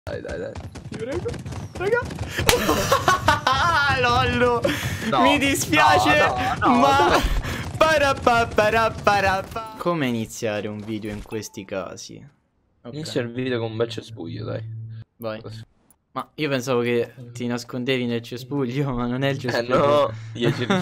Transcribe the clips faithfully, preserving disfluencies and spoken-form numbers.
Dai, dai, dai. Ti prego. Raga. Lollo. No, Mi dispiace, no, no, no, ma... no. Parappa, parappa, parappa. Come iniziare un video in questi casi? Okay. Inizia il video con un bel cespuglio, dai. Vai. Ma io pensavo che ti nascondevi nel cespuglio, ma non è il cespuglio. Eh no, io ci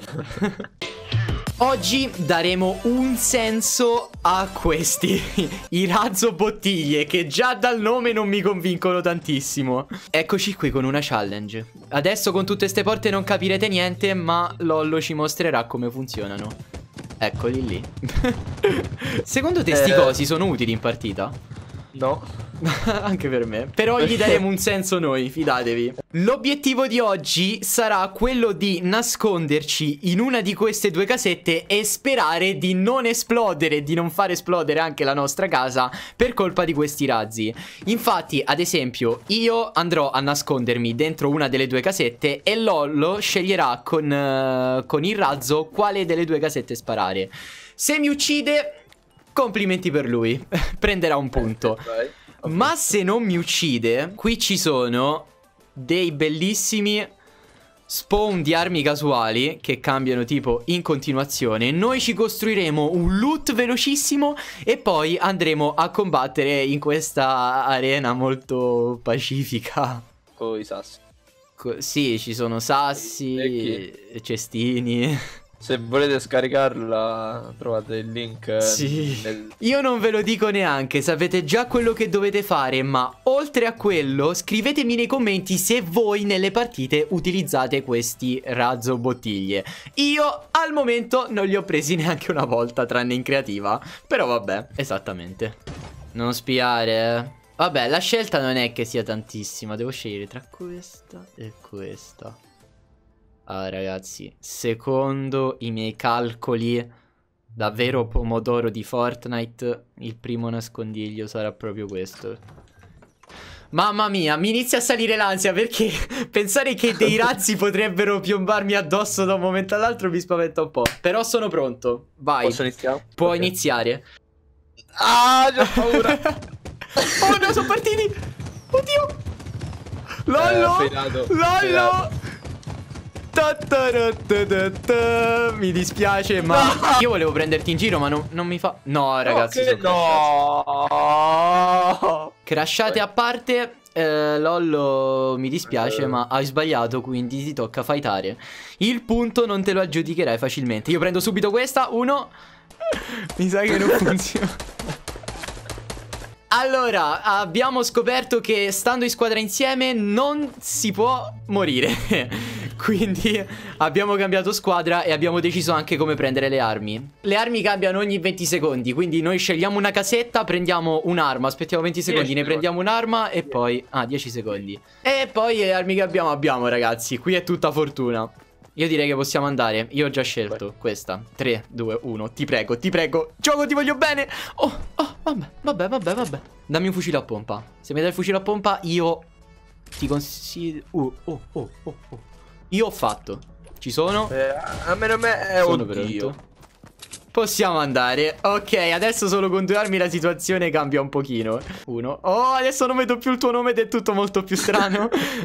Oggi daremo un senso a questi, i razzo bottiglie, che già dal nome non mi convincono tantissimo. Eccoci qui con una challenge. Adesso con tutte ste porte non capirete niente, ma Lollo ci mostrerà come funzionano. Eccoli lì. Secondo te sti eh... cosi sono utili in partita? No. Anche per me. Però gli daremo un senso noi, fidatevi. L'obiettivo di oggi sarà quello di nasconderci in una di queste due casette e sperare di non esplodere, di non far esplodere anche la nostra casa per colpa di questi razzi. Infatti, ad esempio, io andrò a nascondermi dentro una delle due casette e Lollo sceglierà con, uh, con il razzo quale delle due casette sparare. Se mi uccide, complimenti per lui. Prenderà un punto. Vai. Okay. Ma se non mi uccide, qui ci sono dei bellissimi spawn di armi casuali che cambiano tipo in continuazione. Noi ci costruiremo un loot velocissimo e poi andremo a combattere in questa arena molto pacifica. Con i sassi. Co sì, ci sono sassi, cestini. Se volete scaricarla trovate il link. Sì. nel... Io non ve lo dico neanche, sapete già quello che dovete fare, ma oltre a quello scrivetemi nei commenti se voi nelle partite utilizzate questi razzo bottiglie. Io al momento non li ho presi neanche una volta, tranne in creativa. Però vabbè, esattamente. Non spiare, eh. Vabbè, la scelta non è che sia tantissima, devo scegliere tra questa e questa. Ah ragazzi, secondo i miei calcoli, davvero pomodoro di Fortnite, il primo nascondiglio sarà proprio questo. Mamma mia, mi inizia a salire l'ansia perché pensare che dei razzi potrebbero piombarmi addosso da un momento all'altro mi spaventa un po'. Però sono pronto, vai. Posso iniziare? Puoi Okay. iniziare. Ah, ho paura. Oh no, sono partiti. Oddio. Lollo, eh, feinato, Lollo feinato. Ta ta ta ta ta ta. Mi dispiace, ma no. Io volevo prenderti in giro, ma non, non mi fa. No, ragazzi, no, no. Crashate a parte. eh, Lollo, mi dispiace, uh. ma hai sbagliato, quindi ti tocca fightare. Il punto non te lo aggiudicherai facilmente. Io prendo subito questa. Uno. Mi sa che non funziona. Allora, abbiamo scoperto che stando in squadra insieme non si può morire. Quindi abbiamo cambiato squadra e abbiamo deciso anche come prendere le armi. Le armi cambiano ogni venti secondi, quindi noi scegliamo una casetta, prendiamo un'arma, aspettiamo venti secondi, ne prendiamo un'arma e poi... Ah, dieci secondi. E poi le armi che abbiamo abbiamo, ragazzi. Qui è tutta fortuna. Io direi che possiamo andare. Io ho già scelto Vai. questa. tre, due, uno. Ti prego, ti prego. Gioco, ti voglio bene. Oh, oh, vabbè, vabbè, vabbè, vabbè. Dammi un fucile a pompa. Se mi dai il fucile a pompa, io ti consiglio. Uh, oh, oh, oh, oh. Io ho fatto. Ci sono. Eh, a meno me è sono oddio. pronto. Possiamo andare. Ok, adesso solo con due armi la situazione cambia un pochino. Uno. Oh, adesso non vedo più il tuo nome ed è tutto molto più strano.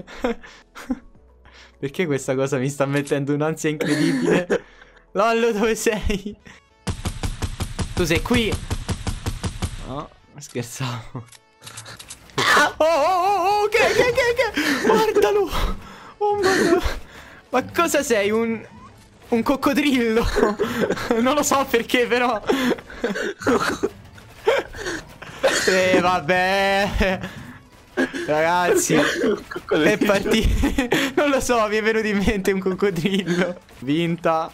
Perché questa cosa mi sta mettendo un'ansia incredibile? Lollo, dove sei? Tu sei qui? No, scherzavo. Oh, oh, oh, ok, ok, ok, ok. Guardalo. Oh, ma... ma cosa sei? Un... un coccodrillo? Non lo so perché, però. Eh, vabbè. Ragazzi, è partito. Non lo so, mi è venuto in mente un coccodrillo. Vinta.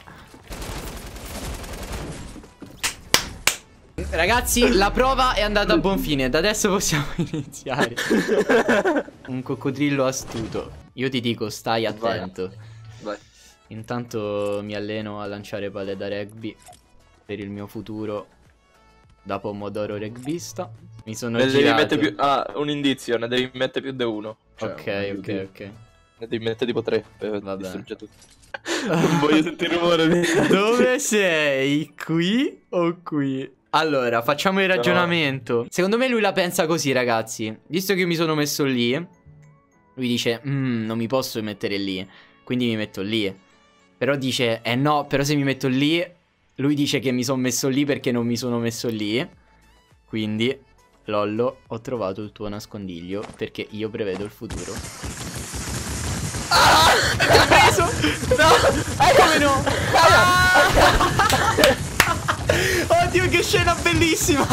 Ragazzi, la prova è andata a buon fine. Da adesso possiamo iniziare. Un coccodrillo astuto. Io ti dico, stai attento. Vai. Intanto mi alleno a lanciare palle da rugby per il mio futuro da pomodoro rugbista. Mi sono ne girato. devi mettere più... Ah, un indizio, ne devi mettere più di uno. Cioè, ok, ok, di... ok. Ne devi mettere tipo tre per Vabbè. distruggere tutto. Non voglio sentire rumore di... Dove sei? Qui o qui? Allora, facciamo il ragionamento. Secondo me lui la pensa così, ragazzi. Visto che io mi sono messo lì, lui dice, mm, non mi posso mettere lì, quindi mi metto lì. Però dice, eh no, però se mi metto lì, lui dice che mi sono messo lì perché non mi sono messo lì. Quindi, Lollo, ho trovato il tuo nascondiglio perché io prevedo il futuro. Ah! Mi ha preso! No! Eh, come no? Ah! Oddio, che scena bellissima!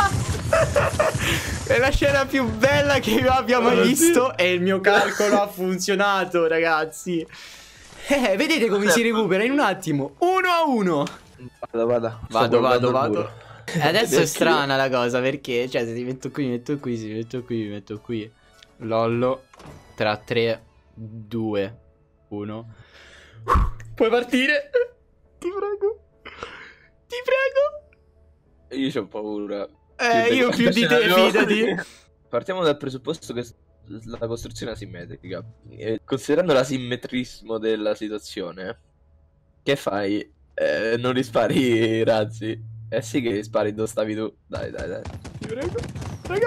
È la scena più bella che io abbia mai visto. E il mio calcolo ha funzionato, ragazzi. Eh, vedete come si recupera in un attimo. Uno a uno. Vado, vado. Vado, vado, vado. E adesso è strana la cosa, perché, cioè, se ti metto qui, mi metto qui, se mi metto qui, mi metto qui. Lollo. Tra tre, due, uno. Puoi partire? Ti prego. Ti prego. Io c'ho paura. Eh, io più di te, fidati. Partiamo dal presupposto che la costruzione è asimmetrica. E considerando l'asimmetrismo della situazione, che fai? Eh, non rispari i razzi. Eh sì che rispari dove stavi tu. Dai, dai, dai. Ti prego. Raga.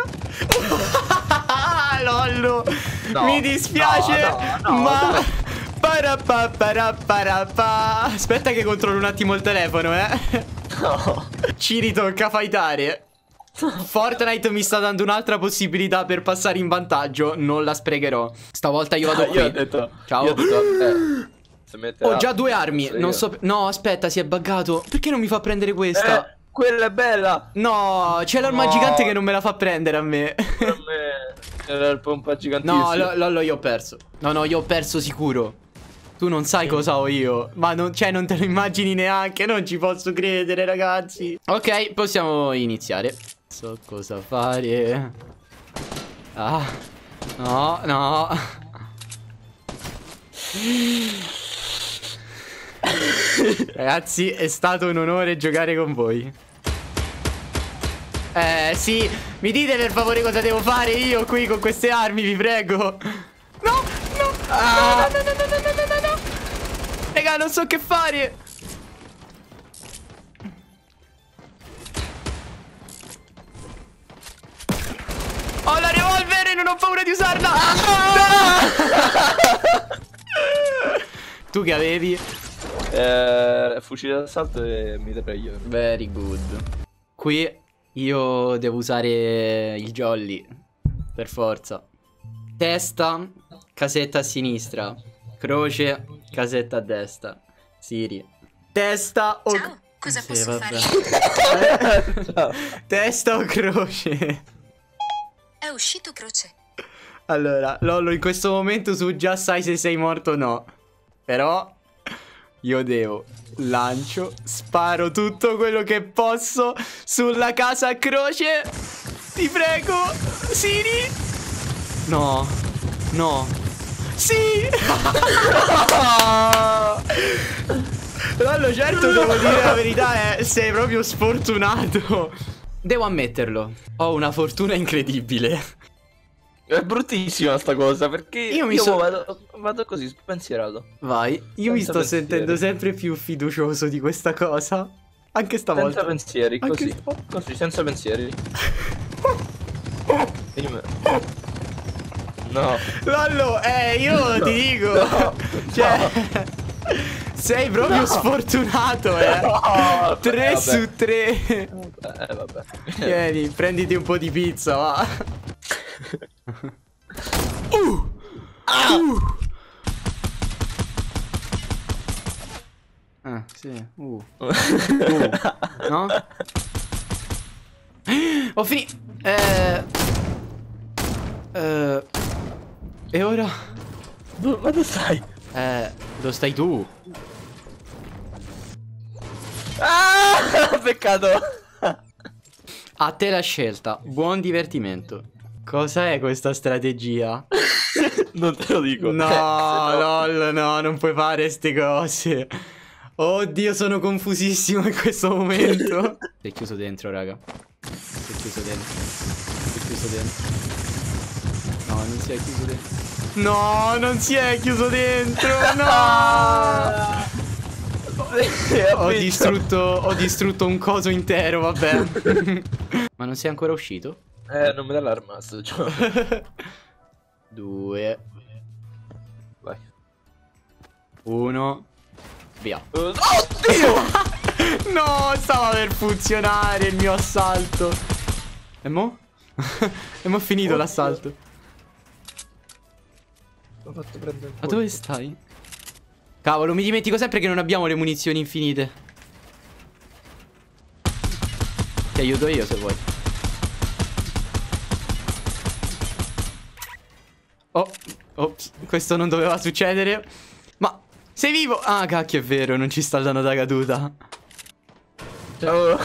Lollo. No, mi dispiace, no, no, no, ma... no. Parappa, parappa, parappa. Aspetta che controllo un attimo il telefono, eh. No. Ci ritocca fightare. Fortnite mi sta dando un'altra possibilità per passare in vantaggio. Non la sprecherò. Stavolta io vado Ah, qui. io ho detto, ciao. Io ho detto, eh, se metterà, ho già due armi. Non so. No, aspetta, si è buggato. Perché non mi fa prendere questa? Eh, quella è bella. No, c'è l'arma No. gigante che non me la fa prendere a me. Per me era il pompa gigantissimo. No, Lollo, io ho perso. No, no, io ho perso sicuro. Tu non sai cosa ho io. Ma non, cioè, non te lo immagini neanche. Non ci posso credere, ragazzi. Ok, possiamo iniziare. So cosa fare. Ah, no, no. Ragazzi, è stato un onore giocare con voi. Eh, sì. Mi dite per favore cosa devo fare io qui con queste armi, vi prego. No, no, ah. no, no, no, no, no, no, no, no. Raga, non so che fare. Ho la revolver e non ho paura di usarla. Ah. No. Tu che avevi? Eh, fucile d'assalto e mitraglione. Very good. Qui io devo usare il jolly. Per forza. Testa, casetta a sinistra. Croce, casetta a destra. Siri. Testa o... Ciao, cosa sì, posso vabbè. fare? Ciao. Testa o croce? È uscito croce. Allora, Lollo, in questo momento tu già sai se sei morto o no. Però io devo lancio, sparo tutto quello che posso sulla casa a croce. Ti prego, Siri. No, no. Sì. Lollo, certo devo dire la verità, eh, sei proprio sfortunato. Devo ammetterlo, ho una fortuna incredibile. È bruttissima sta cosa perché Io mi io so- vado, vado così spensierato. Vai, io mi Senza sto pensieri. sentendo sempre più fiducioso di questa cosa. Anche stavolta. Senza pensieri, Anche così. stavolta. Così, senza pensieri. Io me- No. Lollo, eh, io ti dico. No. Cioè, sei proprio No. sfortunato, eh. No. tre Vabbè. su tre. Eh, vabbè. Vieni, prenditi un po' di pizza, va. Uh. Ah! Uh. Ah, sì. Uh. Uh. No? Ho finito. Eh. Eh. E ora? Ma dove stai? Eh, dove stai tu? Ah! Peccato. A te la scelta. Buon divertimento. Cosa è questa strategia? Non te lo dico. No, Eh, se no- lol, no, non puoi fare ste cose. Oddio, sono confusissimo in questo momento. Sei chiuso dentro, raga. Sei chiuso dentro. Sei chiuso dentro. No, non si è chiuso dentro. No, non si è chiuso dentro. No. Ho distrutto, ho distrutto un coso intero, vabbè. Ma non sei ancora uscito? Eh, non mi dà l'arma sto gioco. Due. Vai. Uno. Via. Oddio! No, stava per funzionare il mio assalto. E mo'? E mo' è finito Oddio. l'assalto. L'ho fatto prendere. Ma dove stai? Cavolo, mi dimentico sempre che non abbiamo le munizioni infinite. Ti aiuto io se vuoi. Oh, ops, questo non doveva succedere. Ma sei vivo? Ah, cacchio, è vero, non ci sta dando da caduta. Ciao.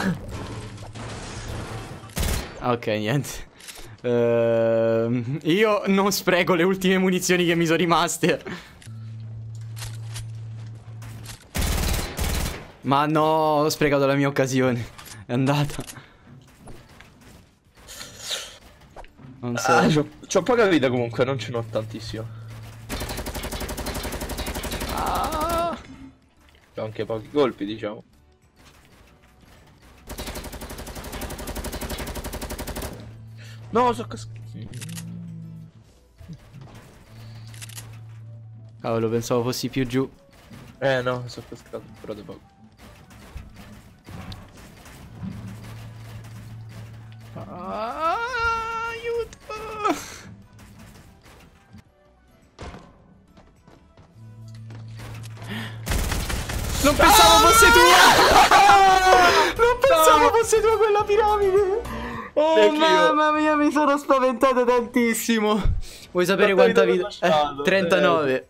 Ok, niente. Ehm, io non spreco le ultime munizioni che mi sono rimaste. Ma no, ho sprecato la mia occasione. È andata. Non so. Ah, c'ho, c'ho poca vita comunque, non ce n'ho tantissimo. Ah. C'ho anche pochi colpi, diciamo. No, so cascato. Cavolo, pensavo fossi più giù. Eh no, sono cascato però di poco. Ah, aiuto. Non pensavo fosse tua. Non pensavo fosse tua quella piramide. Oh Neanch'io. mamma mia, mi sono spaventato tantissimo. Vuoi sapere Quanta quanta vita vita? ho lasciato? Eh, trentanove.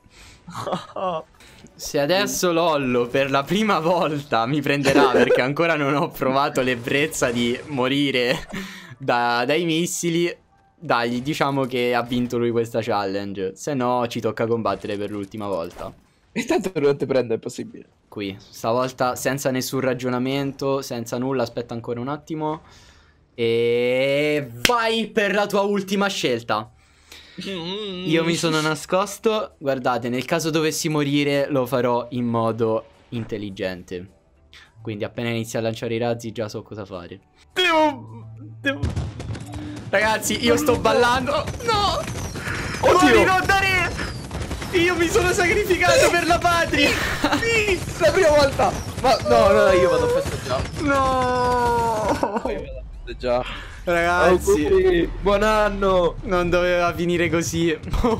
Se adesso Lollo per la prima volta mi prenderà perché ancora non ho provato l'ebbrezza di morire da- dai missili, dai, diciamo che ha vinto lui questa challenge. Se no ci tocca combattere per l'ultima volta. E tanto non ti prende, è possibile. Qui, stavolta senza nessun ragionamento, senza nulla, aspetta ancora un attimo. E vai per la tua ultima scelta. Io mi sono nascosto. Guardate, nel caso dovessi morire lo farò in modo intelligente. Quindi appena inizio a lanciare i razzi già so cosa fare. Devo... devo... Ragazzi, io sto ballando. No! Oddio! Morirò da re! Io mi sono sacrificato per la patria! Sì, la prima volta! Ma no, no, io vado a festeggiare. No! Io vado a festeggiare. Ragazzi, Auguri, buon anno! non doveva finire così.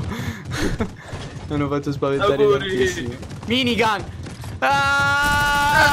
Mi hanno fatto spaventare Auguri. tantissimo. Minigun! Ah!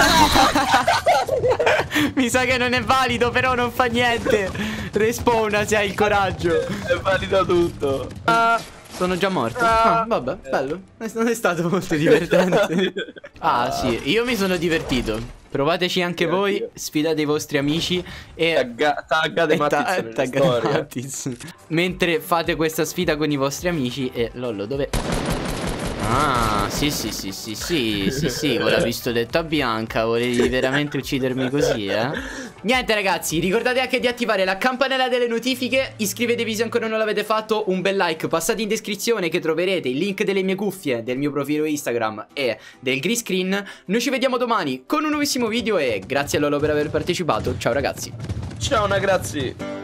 Mi sa che non è valido, però non fa niente. Respawna se hai il coraggio. È valido tutto. Ah, sono già morto. Ah, vabbè, bello. Non è stato molto divertente. Ah, sì, io mi sono divertito. Provateci anche Anche voi, io. sfidate i vostri amici e Tagga- taggate e ta- Mattiz nella taggate storia. Mattiz. Mentre fate questa sfida con i vostri amici. E Lollo, dove? Ah, sì, sì, sì, sì, sì, sì, sì, con la pistoletta bianca. Volevi veramente uccidermi così, eh? Niente ragazzi, ricordate anche di attivare la campanella delle notifiche. Iscrivetevi se ancora non l'avete fatto. Un bel like, passate in descrizione che troverete il link delle mie cuffie, del mio profilo Instagram e del green screen. Noi ci vediamo domani con un nuovissimo video e grazie a Lollo per aver partecipato. Ciao ragazzi. Ciao, una grazie.